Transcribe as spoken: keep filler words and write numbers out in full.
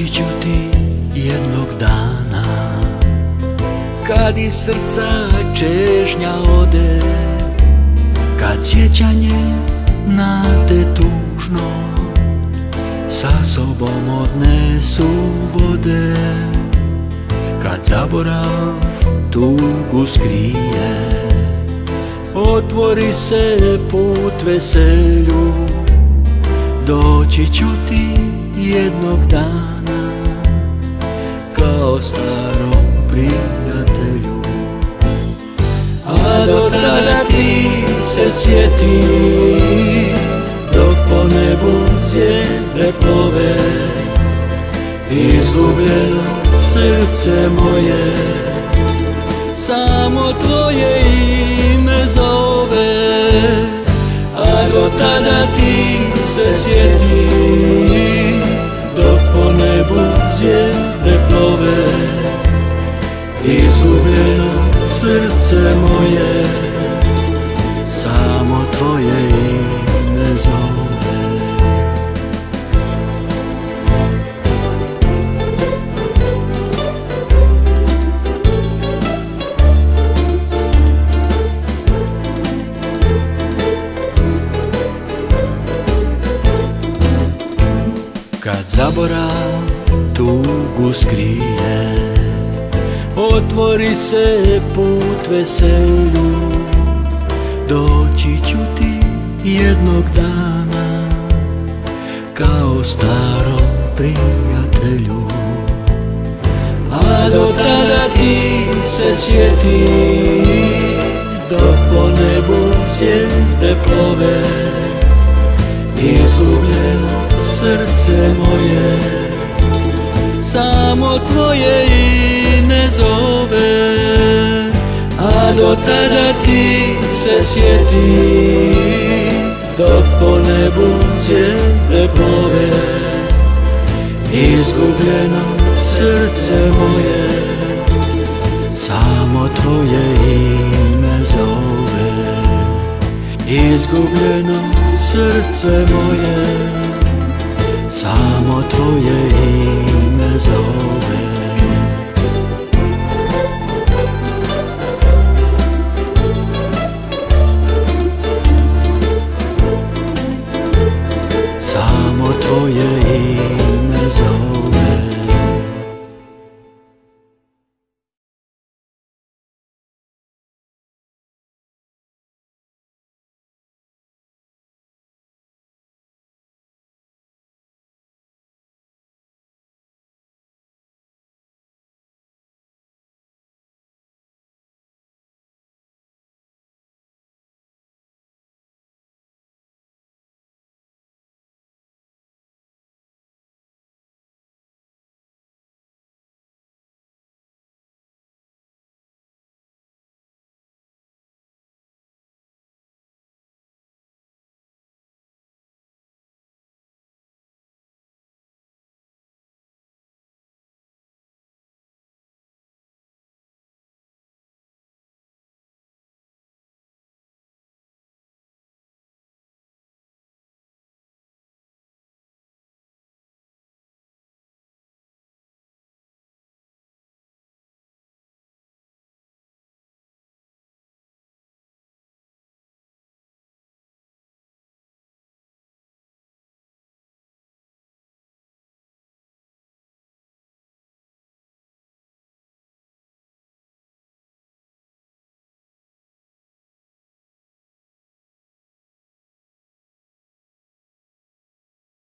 Doći ću ti jednog dana, kad iz srca čežnja ode, kad sjećanje na te tužno sa sobom odnesu vode, kad zaborav tugu skrije, otvori se put veselju. Doći ću ti jednog dana, kao starom prijatelju. A do tada ti se sjeti, dok po nebu zvijezde plove, izgubljeno srce moje samo tvoje ime zove. A do tada ti se sjeti, dok po nebu zvijezde plove, izgubljeno srce moje samo tvoje ime zove. Kad zaborav tugu skrije, otvori se put veselju. Doći ću ti jednog dana, kao starom prijatelju. A do tada ti se sjeti, dok po nebu zvijezde plove, izgubljeno srce moje samo tvoje ime zove. A do tada ti se sjeti, dok po nebu zvijezde plove, izgubljeno srce moje samo tvoje ime zove. Izgubljeno srce moje samo tvoje